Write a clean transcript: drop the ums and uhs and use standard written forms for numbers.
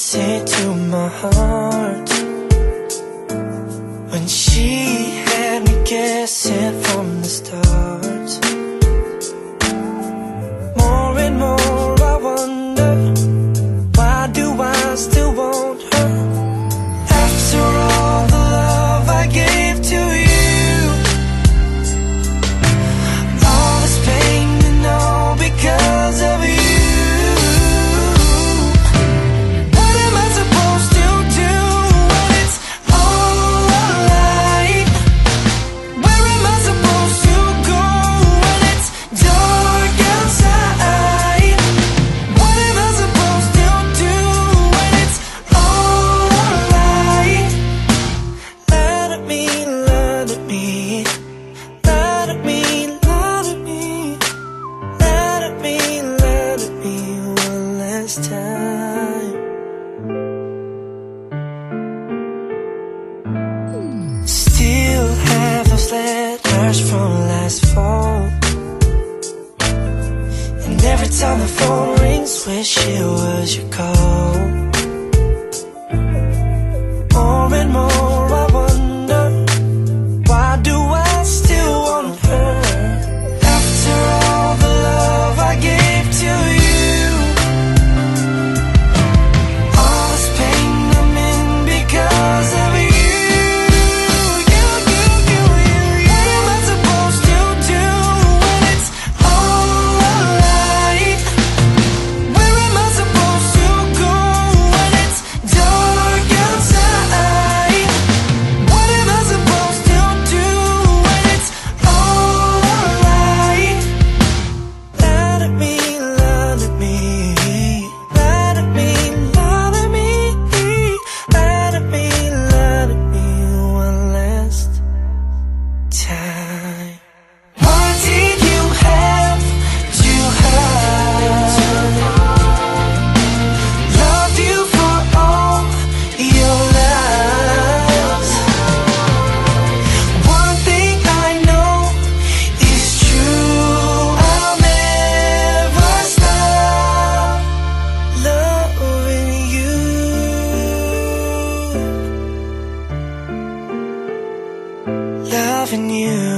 say to my heart when she had me guessing from the start? More and more I wonder, why do I still want her? After all the love I gave to you, all this pain and all because of you. Still have those letters from last fall, and every time the phone rings, wish it was your call. More and more I wonder, why do I still want her? After all the love I gave to you, all this pain I'm in because of you. Loving you.